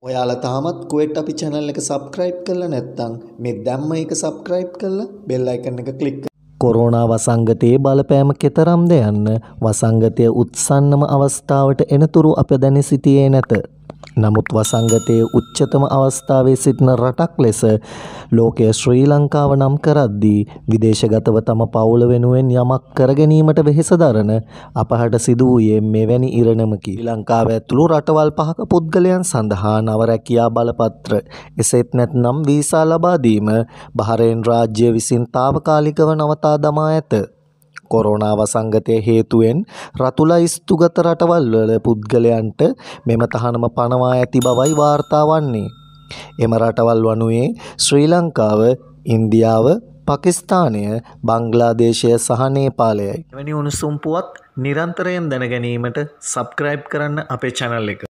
ඔයාලා තාමත් කුවේට් අපි channel එක subscribe කරලා නැත්නම් මේ දැම්ම එක subscribe කරලා bell icon එක click කරන්න. කොරෝනා වසංගතයේ බලපෑම කෙතරම්ද යන්න වසංගතය උත්සන්නම අවස්ථාවට එනතුරු අප දැන සිටියේ නැත. නමුත් වසංගතයේ උච්චතම අවස්ථාවේ සිටින රටක් ලෙස ලෝකයේ ශ්‍රී ලංකාව නම් කරද්දී විදේශගතව තම පවුල වෙනුවෙන් යමක් කර ගැනීමට වෙහෙස දරන අපහට සිදු වූයේ මෙවැනි ඉරණමකි. ශ්‍රී ලංකාව ඇතුළු රටවල් 5ක පුද්ගලයන් සඳහා නව රැකියා බලපත්‍ර එසේත් නැත්නම් වීසා ලබා දීම බහරේන් රාජ්‍ය විසින් తాවකාලිකව නවතා දමා ඇත. කොරෝනා වසංගතය හේතුවෙන් රතුලා ස්තුගත රටවල් වල පුද්ගලයන්ට මෙම තහනම පනවා ඇති බවයි වාර්තා වන්නේ. එම රටවල් වනුයේ ශ්‍රී ලංකාව, ඉන්දියාව, පාකිස්තානය, බංග්ලාදේශය සහ නේපාලයයි. එවැනි උණුසුම් පුවත් නිරන්තරයෙන් දැන ගැනීමට subscribe කරන්න අපේ channel එක.